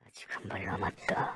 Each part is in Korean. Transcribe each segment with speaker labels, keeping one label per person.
Speaker 1: 아직 한 발 남았다.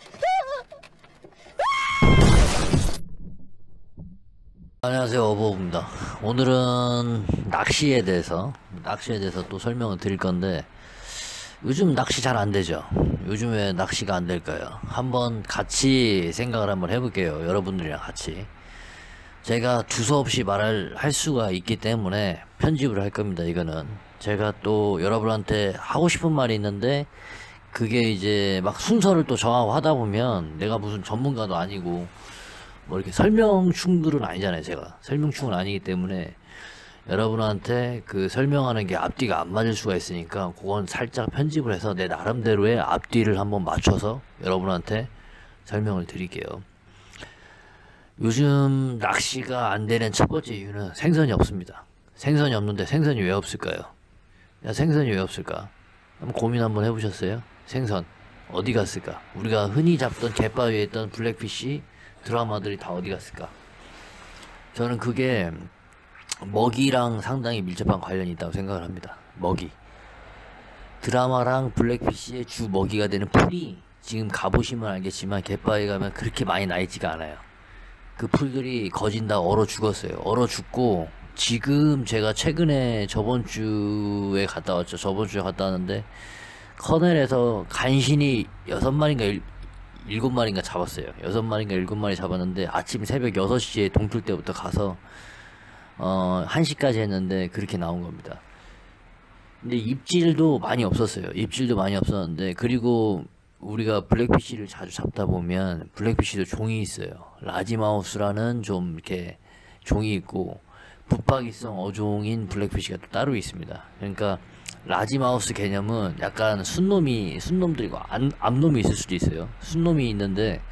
Speaker 2: 안녕하세요, 어버입니다. 오늘은 낚시에 대해서 또 설명을 드릴 건데, 요즘 낚시 잘 안 되죠? 요즘 왜 낚시가 안 될까요? 한번 같이 생각을 한번 해볼게요. 여러분들이랑 같이. 제가 두서없이 말을 할 수가 있기 때문에 편집을 할 겁니다. 이거는 제가 또 여러분한테 하고 싶은 말이 있는데, 그게 이제 막 순서를 또 정하고 하다 보면 내가 무슨 전문가도 아니고 뭐 이렇게 설명충들은 아니잖아요. 제가 설명충은 아니기 때문에 여러분한테 그 설명하는 게 앞뒤가 안 맞을 수가 있으니까 그건 살짝 편집을 해서 내 나름대로의 앞뒤를 한번 맞춰서 여러분한테 설명을 드릴게요. 요즘 낚시가 안 되는 첫 번째 이유는 생선이 없습니다. 생선이 없는데 생선이 왜 없을까요? 야, 생선이 왜 없을까? 한번 고민 한번 해보셨어요? 생선 어디 갔을까? 우리가 흔히 잡던 갯바위에 있던 블랙피쉬 드라마들이 다 어디 갔을까? 저는 그게 먹이랑 상당히 밀접한 관련이 있다고 생각을 합니다. 먹이. 드라마랑 블랙피쉬의 주 먹이가 되는 풀이 지금 가보시면 알겠지만 갯바위 가면 그렇게 많이 나 있지가 않아요. 그 풀들이 거진다 얼어 죽었어요. 얼어 죽고 지금 제가 최근에 저번 주에 갔다 왔죠. 저번 주에 갔다 왔는데 커넬에서 간신히 6마리인가 7마리인가 잡았어요. 6마리인가 7마리 잡았는데 아침 새벽 6시에 동틀 때부터 가서 1시까지 했는데 그렇게 나온 겁니다. 근데 입질도 많이 없었어요. 입질도 많이 없었는데, 그리고 우리가 블랙피쉬를 자주 잡다 보면 블랙피쉬도 종이 있어요. 라지마우스라는 좀 이렇게 종이 있고 붙박이성 어종인 블랙피쉬가 또 따로 있습니다. 그러니까 라지마우스 개념은 약간 순놈들이고 암놈이 있을 수도 있어요. 순놈이 있는데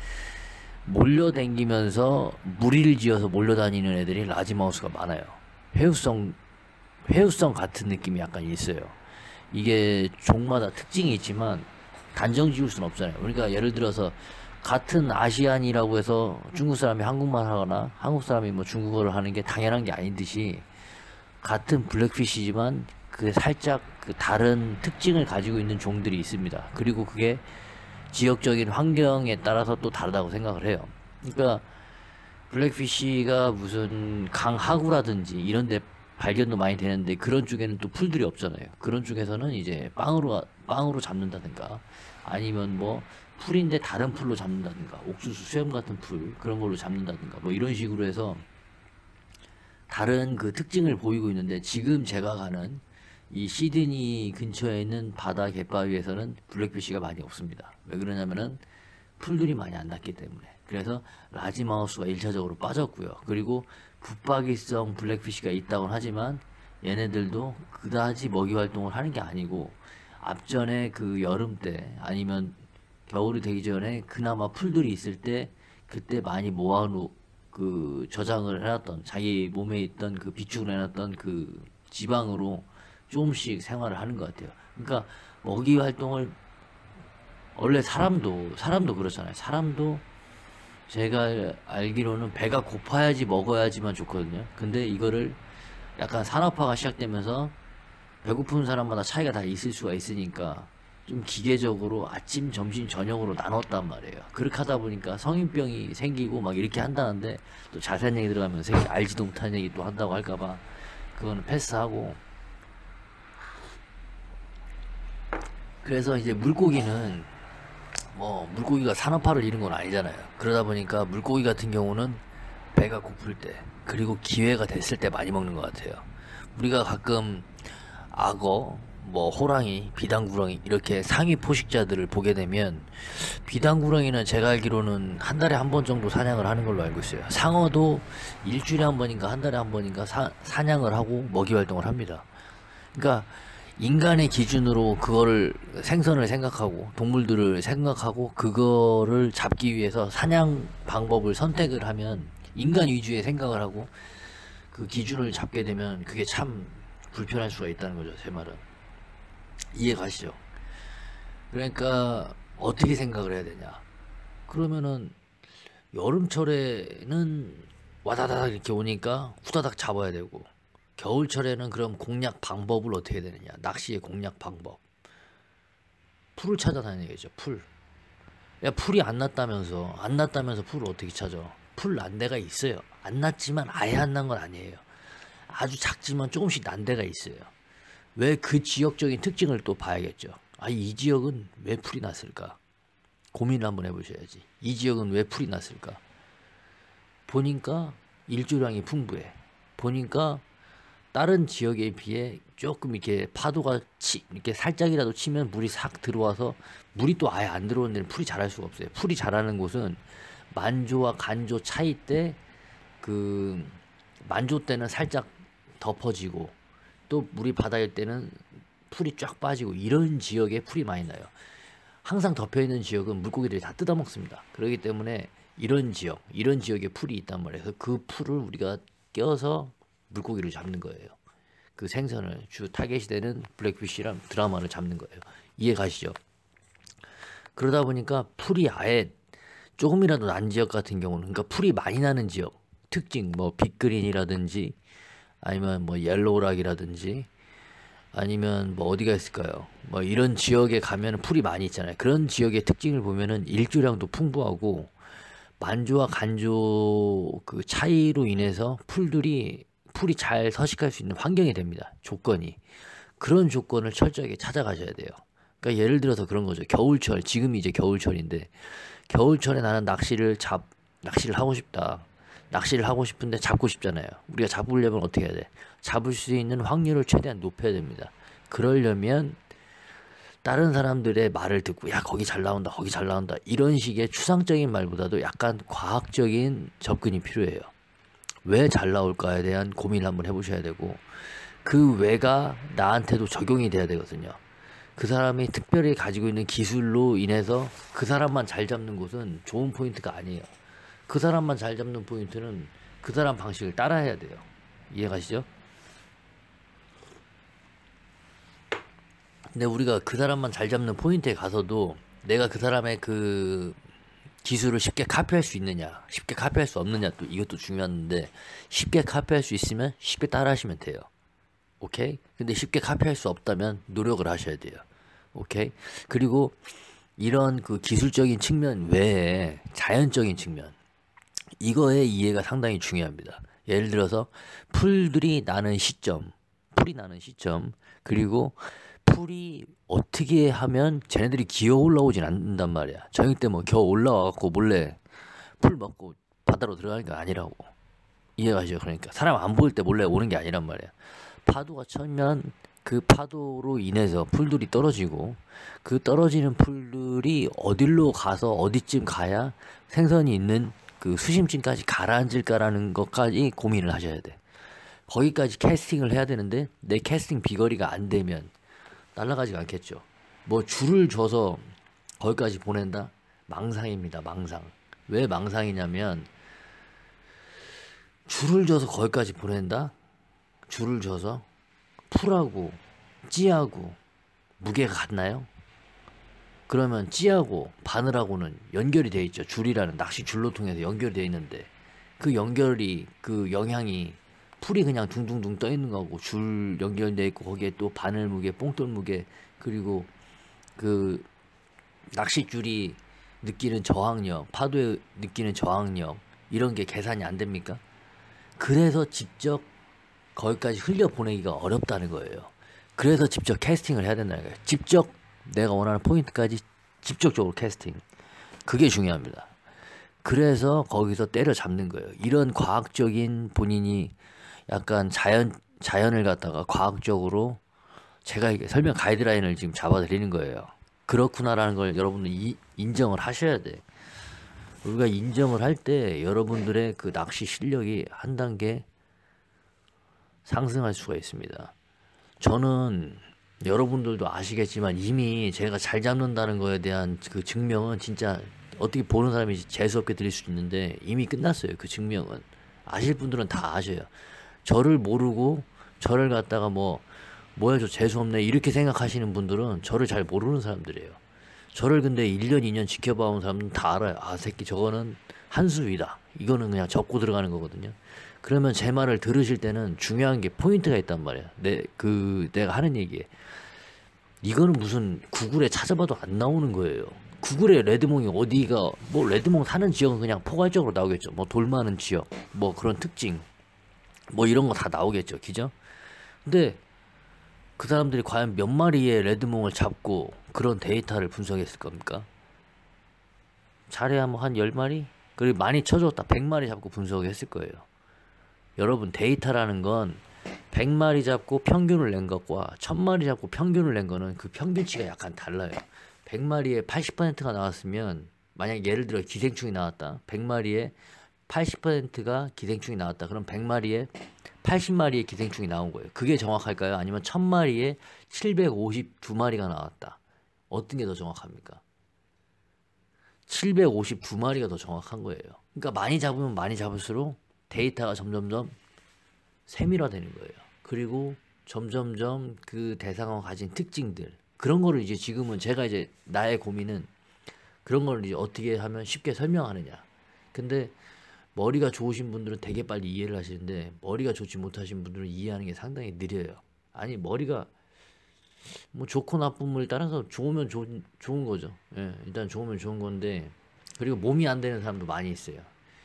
Speaker 2: 몰려다니면서 무리를 지어서 몰려다니는 애들이 라지마우스가 많아요. 회유성 같은 느낌이 약간 있어요. 이게 종마다 특징이 있지만 단정 지을 수는 없잖아요. 그러니까 예를 들어서 같은 아시안이라고 해서 중국 사람이 한국말 하거나 한국 사람이 뭐 중국어를 하는 게 당연한 게 아닌 듯이 같은 블랙피쉬지만 그 살짝 그 다른 특징을 가지고 있는 종들이 있습니다. 그리고 그게 지역적인 환경에 따라서 또 다르다고 생각을 해요. 그러니까 블랙피쉬가 무슨 강하구라든지 이런 데 발견도 많이 되는데 그런 쪽에는 또 풀들이 없잖아요. 그런 쪽에서는 이제 빵으로 잡는다든가 아니면 뭐 풀인데 다른 풀로 잡는다든가 옥수수 수염 같은 풀 그런 걸로 잡는다든가 뭐 이런 식으로 해서 다른 그 특징을 보이고 있는데, 지금 제가 가는 이 시드니 근처에 있는 바다 갯바위에서는 블랙피쉬가 많이 없습니다. 왜 그러냐면은 풀들이 많이 안 났기 때문에. 그래서 라지마우스가 1차적으로 빠졌고요. 그리고 붙박이성 블랙피쉬가 있다고는 하지만 얘네들도 그다지 먹이 활동을 하는 게 아니고, 앞전에 그 여름 때 아니면 겨울이 되기 전에 그나마 풀들이 있을 때 그때 많이 모아놓 그 저장을 해놨던 자기 몸에 있던 그 비축을 해놨던 그 지방으로 조금씩 생활을 하는 것 같아요. 그러니까 먹이 활동을 원래 사람도 그렇잖아요. 사람도 제가 알기로는 배가 고파야지 먹어야지만 좋거든요. 근데 이거를 약간 산업화가 시작되면서 배고픈 사람마다 차이가 다 있을 수가 있으니까 좀 기계적으로 아침, 점심, 저녁으로 나눴단 말이에요. 그렇게 하다 보니까 성인병이 생기고 막 이렇게 한다는데, 또 자세한 얘기 들어가면 알지도 못한 얘기 또 한다고 할까봐 그거는 패스하고. 그래서 이제 물고기는 뭐 물고기가 산업화를 이룬 건 아니잖아요. 그러다 보니까 물고기 같은 경우는 배가 고플 때 그리고 기회가 됐을 때 많이 먹는 것 같아요. 우리가 가끔 악어, 뭐 호랑이, 비단구렁이 이렇게 상위 포식자들을 보게 되면, 비단구렁이는 제가 알기로는 한 달에 한 번 정도 사냥을 하는 걸로 알고 있어요. 상어도 일주일에 한 번인가 한 달에 한 번인가 사냥을 하고 먹이 활동을 합니다. 그러니까 인간의 기준으로 그거를 생선을 생각하고 동물들을 생각하고 그거를 잡기 위해서 사냥 방법을 선택을 하면, 인간 위주의 생각을 하고 그 기준을 잡게 되면 그게 참 불편할 수가 있다는 거죠. 제 말은 이해 가시죠? 그러니까 어떻게 생각을 해야 되냐? 그러면은 여름철에는 와다다닥 이렇게 오니까 후다닥 잡아야 되고, 겨울철에는 그럼 공략 방법을 어떻게 해야 되느냐? 낚시의 공략 방법. 풀을 찾아다니는 얘기죠. 풀. 야, 풀이 안 났다면서 풀을 어떻게 찾아? 풀 난 데가 있어요. 안 났지만 아예 안 난 건 아니에요. 아주 작지만 조금씩 난 데가 있어요. 왜 그 지역적인 특징을 또 봐야겠죠. 아, 이 지역은 왜 풀이 났을까? 고민을 한번 해보셔야지. 이 지역은 왜 풀이 났을까? 보니까 일조량이 풍부해. 보니까 다른 지역에 비해 조금 이렇게 파도가 이렇게 살짝이라도 치면 물이 싹 들어와서, 물이 또 아예 안 들어오는 데는 풀이 자랄 수가 없어요. 풀이 자라는 곳은 만조와 간조 차이 때, 그 만조 때는 살짝 덮어지고 또 물이 바닥일 때는 풀이 쫙 빠지고, 이런 지역에 풀이 많이 나요. 항상 덮여있는 지역은 물고기들이 다 뜯어먹습니다. 그렇기 때문에 이런 지역에 풀이 있단 말이에요. 그래서 그 풀을 우리가 껴서 물고기를 잡는 거예요. 그 생선을, 주 타겟이 되는 블랙피쉬랑 드라마를 잡는 거예요. 이해 가시죠? 그러다 보니까 풀이 아예 조금이라도 난 지역 같은 경우는, 그러니까 풀이 많이 나는 지역 특징, 뭐 빅그린이라든지 아니면 뭐 옐로우락이라든지 아니면 뭐 어디가 있을까요? 뭐 이런 지역에 가면 풀이 많이 있잖아요. 그런 지역의 특징을 보면은 일조량도 풍부하고, 만조와 간조 그 차이로 인해서 풀이 잘 서식할 수 있는 환경이 됩니다. 조건이. 그런 조건을 철저하게 찾아가셔야 돼요. 그러니까 예를 들어서 그런 거죠. 겨울철, 지금이 이제 겨울철인데, 겨울철에 나는 낚시를 하고 싶다. 낚시를 하고 싶은데 잡고 싶잖아요. 우리가 잡으려면 어떻게 해야 돼? 잡을 수 있는 확률을 최대한 높여야 됩니다. 그러려면 다른 사람들의 말을 듣고, 야, 거기 잘 나온다, 거기 잘 나온다, 이런 식의 추상적인 말보다도 약간 과학적인 접근이 필요해요. 왜 잘 나올까에 대한 고민을 한번 해보셔야 되고, 그 왜가 나한테도 적용이 돼야 되거든요. 그 사람이 특별히 가지고 있는 기술로 인해서 그 사람만 잘 잡는 곳은 좋은 포인트가 아니에요. 그 사람만 잘 잡는 포인트는 그 사람 방식을 따라해야 돼요. 이해가시죠? 근데 우리가 그 사람만 잘 잡는 포인트에 가서도 내가 그 사람의 그 기술을 쉽게 카피할 수 있느냐, 쉽게 카피할 수 없느냐, 또 이것도 중요한데, 쉽게 카피할 수 있으면 쉽게 따라 하시면 돼요. 오케이? 근데 쉽게 카피할 수 없다면 노력을 하셔야 돼요. 오케이? 그리고 이런 그 기술적인 측면 외에 자연적인 측면, 이거의 이해가 상당히 중요합니다. 예를 들어서 풀이 나는 시점, 그리고 풀이 어떻게 하면 쟤네들이 기어 올라오진 않는단 말이야. 저녁 때 뭐 겨우 올라와갖고 몰래 풀 먹고 바다로 들어가는 게 아니라고. 이해가시죠? 그러니까 사람 안 보일 때 몰래 오는 게 아니란 말이야. 파도가 쳐면 그 파도로 인해서 풀들이 떨어지고, 그 떨어지는 풀들이 어디로 가서 어디쯤 가야 생선이 있는 그 수심층까지 가라앉을까라는 것까지 고민을 하셔야 돼. 거기까지 캐스팅을 해야 되는데, 내 캐스팅 비거리가 안 되면 날아가지가 않겠죠. 뭐 줄을 줘서 거기까지 보낸다? 망상입니다. 망상. 왜 망상이냐면, 줄을 줘서 거기까지 보낸다? 줄을 줘서 풀하고 찌하고 무게가 같나요? 그러면 찌하고 바늘하고는 연결이 되어 있죠. 줄이라는 낚시 줄로 통해서 연결이 되어 있는데, 그 연결이, 그 영향이 풀이 그냥 둥둥둥 떠 있는 거고, 줄 연결되어 있고, 거기에 또 바늘 무게, 뽕돌 무게, 그리고 그 낚싯줄이 느끼는 저항력, 파도에 느끼는 저항력, 이런 게 계산이 안 됩니까? 그래서 직접 거기까지 흘려 보내기가 어렵다는 거예요. 그래서 직접 캐스팅을 해야 된다는 거예요. 직접 내가 원하는 포인트까지 직접적으로 캐스팅. 그게 중요합니다. 그래서 거기서 때려잡는 거예요. 이런 과학적인, 본인이 약간 자연을 갖다가 과학적으로, 제가 이게 설명 가이드라인을 지금 잡아드리는 거예요. 그렇구나라는 걸 여러분들 인정을 하셔야 돼. 우리가 인정을 할 때 여러분들의 그 낚시 실력이 한 단계 상승할 수가 있습니다. 저는 여러분들도 아시겠지만 이미 제가 잘 잡는다는 거에 대한 그 증명은, 진짜 어떻게 보는 사람이 재수없게 들릴 수 있는데 이미 끝났어요. 그 증명은. 아실 분들은 다 아셔요. 저를 모르고 저를 갖다가 뭐야 저 재수없네 이렇게 생각하시는 분들은 저를 잘 모르는 사람들이에요. 저를 근데 1년 2년 지켜봐온 사람들은 다 알아요. 아, 새끼 저거는 한수위다. 이거는 그냥 접고 들어가는 거거든요. 그러면 제 말을 들으실 때는 중요한 게 포인트가 있단 말이야. 내가 하는 얘기에 이거는 무슨 구글에 찾아봐도 안 나오는 거예요. 구글에 레드몽이 어디가, 뭐 레드몽 사는 지역은 그냥 포괄적으로 나오겠죠. 뭐 돌 많은 지역, 뭐 그런 특징, 뭐 이런 거 다 나오겠죠. 그죠? 근데 그 사람들이 과연 몇 마리의 레드몽을 잡고 그런 데이터를 분석했을 겁니까? 잘해야 뭐 한 10마리? 그리고 많이 쳐줬다 100마리 잡고 분석했을 거예요. 여러분, 데이터라는 건 100마리 잡고 평균을 낸 것과 1000마리 잡고 평균을 낸 거는 그 평균치가 약간 달라요. 100마리에 80%가 나왔으면, 만약 예를 들어 기생충이 나왔다. 100마리에 80%가 기생충이 나왔다. 그럼 100마리에 80마리의 기생충이 나온 거예요. 그게 정확할까요? 아니면 1000마리에 752마리가 나왔다. 어떤 게 더 정확합니까? 752마리가 더 정확한 거예요. 그러니까 많이 잡으면 많이 잡을수록 데이터가 점점점 세밀화되는 거예요. 그리고 점점점 그 대상어가 가진 특징들, 그런 거를 이제 지금은 제가 이제 나의 고민은 그런 걸 이제 어떻게 하면 쉽게 설명하느냐. 근데 머리가 좋으신 분들은 되게 빨리 이해를 하시는데, 머리가 좋지 못하신 분들은 이해하는 게 상당히 느려요. 아니, 머리가 뭐 좋고 나쁨을 따라서 좋으면 좋은 거죠. 예, 일단 좋으면 좋은 건데, 그리고 몸이 안 되는 사람도 많이 있어요.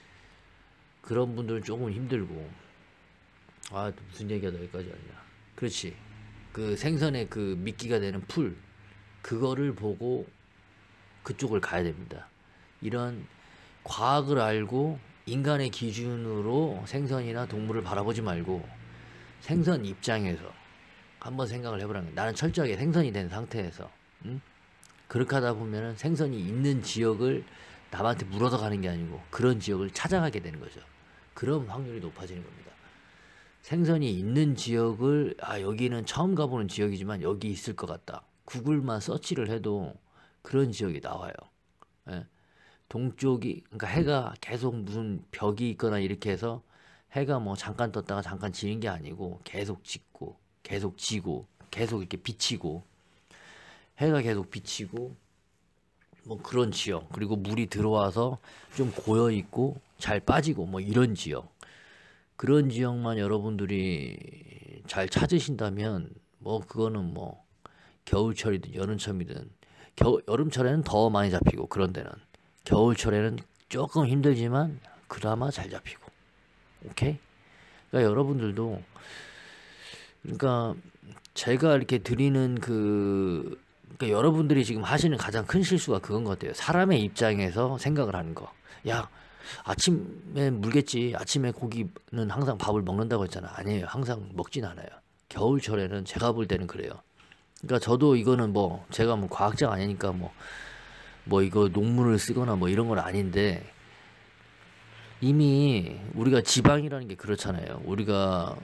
Speaker 2: 그런 분들은 조금 힘들고. 아, 또 무슨 얘기하다 여기까지 왔냐. 그렇지. 그 생선의 그 미끼가 되는 풀, 그거를 보고 그쪽을 가야 됩니다. 이런 과학을 알고 인간의 기준으로 생선이나 동물을 바라보지 말고 생선 입장에서 한번 생각을 해보라는 거예요. 나는 철저하게 생선이 된 상태에서, 응? 그렇게 하다 보면은 생선이 있는 지역을 남한테 물어서 가는 게 아니고 그런 지역을 찾아가게 되는 거죠. 그럼 확률이 높아지는 겁니다. 생선이 있는 지역을, 아, 여기는 처음 가보는 지역이지만 여기 있을 것 같다. 구글만 서치를 해도 그런 지역이 나와요. 예. 동쪽이, 그러니까 해가 계속 무슨 벽이 있거나 이렇게 해서 해가 뭐 잠깐 떴다가 잠깐 지는 게 아니고 계속 짓고 계속 지고 계속 이렇게 비치고, 해가 계속 비치고 뭐 그런 지역, 그리고 물이 들어와서 좀 고여 있고 잘 빠지고 뭐 이런 지역, 그런 지역만 여러분들이 잘 찾으신다면 뭐 그거는 뭐 겨울철이든 여름철이든, 여름철에는 더 많이 잡히고 그런 데는, 겨울철에는 조금 힘들지만 그나마 잘 잡히고. 오케이? 그러니까 여러분들도, 그러니까 제가 이렇게 드리는 그러니까 여러분들이 지금 하시는 가장 큰 실수가 그건 것 같아요. 사람의 입장에서 생각을 하는 거. 야, 아침에 물겠지. 아침에 고기는 항상 밥을 먹는다고 했잖아. 아니에요. 항상 먹진 않아요. 겨울철에는 제가 볼 때는 그래요. 그러니까 저도 이거는 뭐 제가 뭐 과학자가 아니니까 뭐 이거 논문을 쓰거나 뭐 이런 건 아닌데, 이미 우리가 지방이라는 게 그렇잖아요. 우리가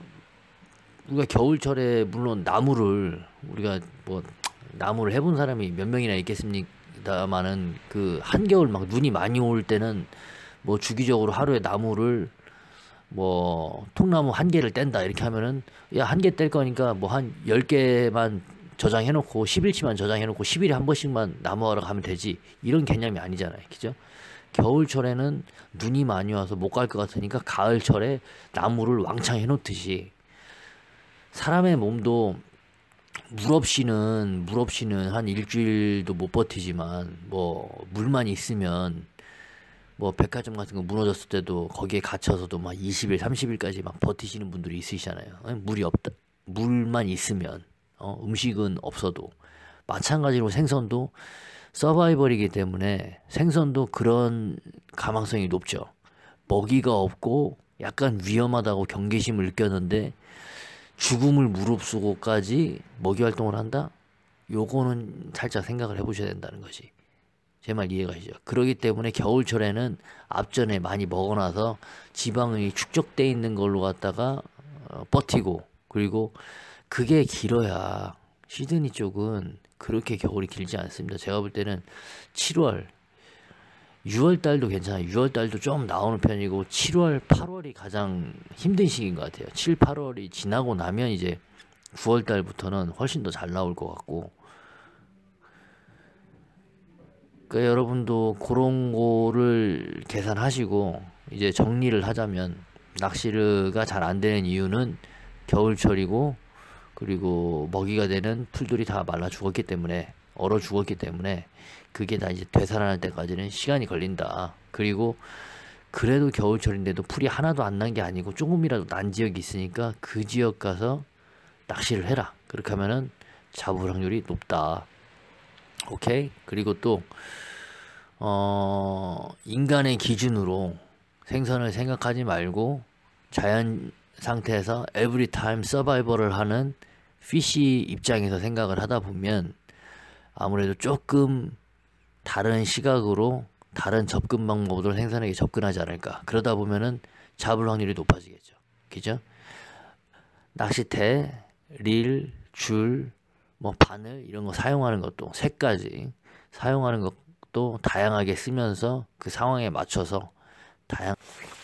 Speaker 2: 겨울철에 물론 우리가 뭐 나무를 해본 사람이 몇 명이나 있겠습니다마는, 그 한겨울 막 눈이 많이 올 때는 뭐 주기적으로 하루에 나무를 뭐 통나무 1개를 뗀다 이렇게 하면은, 야, 1개 뗄 거니까 뭐 한 10개만 저장해놓고 10일치만 저장해놓고 10일에 한 번씩만 나무하러 가면 되지, 이런 개념이 아니잖아요. 그죠? 겨울철에는 눈이 많이 와서 못 갈 것 같으니까 가을철에 나무를 왕창 해놓듯이, 사람의 몸도 물 없이는 한 일주일도 못 버티지만, 뭐 물만 있으면, 뭐 백화점 같은 거 무너졌을 때도 거기에 갇혀서도 막 20일 30일까지 막 버티시는 분들이 있으시잖아요. 물만 있으면, 음식은 없어도. 마찬가지로 생선도 서바이벌이기 때문에 생선도 그런 가망성이 높죠. 먹이가 없고 약간 위험하다고 경계심을 느꼈는데 죽음을 무릅쓰고까지 먹이 활동을 한다? 요거는 살짝 생각을 해보셔야 된다는 거지. 제 말 이해가시죠? 그러기 때문에 겨울철에는 앞전에 많이 먹어놔서 지방이 축적돼 있는 걸로 갖다가 버티고, 그리고 그게 길어야, 시드니 쪽은 그렇게 겨울이 길지 않습니다. 제가 볼 때는 7월, 6월 달도 괜찮아요. 6월 달도 좀 나오는 편이고 7월, 8월이 가장 힘든 시기인 것 같아요. 7, 8월이 지나고 나면 이제 9월 달부터는 훨씬 더 잘 나올 것 같고. 그러니까 여러분도 그런 거를 계산하시고, 이제 정리를 하자면 낚시가 잘 안 되는 이유는 겨울철이고, 그리고 먹이가 되는 풀들이 다 말라 죽었기 때문에, 얼어 죽었기 때문에 그게 다 이제 되살아날 때까지는 시간이 걸린다. 그리고 그래도 겨울철인데도 풀이 하나도 안 난 게 아니고 조금이라도 난 지역이 있으니까 그 지역 가서 낚시를 해라. 그렇게 하면은 잡을 확률이 높다. 오케이? 그리고 또 인간의 기준으로 생선을 생각하지 말고 자연 상태에서 에브리 타임 서바이벌을 하는 피시 입장에서 생각을 하다 보면 아무래도 조금 다른 시각으로 다른 접근 방법으로 생선에게 접근하지 않을까. 그러다 보면은 잡을 확률이 높아지겠죠. 그죠? 낚싯대, 릴, 줄, 뭐 바늘 이런 거 사용하는 것도 색까지 사용하는 것도 다양하게 쓰면서 그 상황에 맞춰서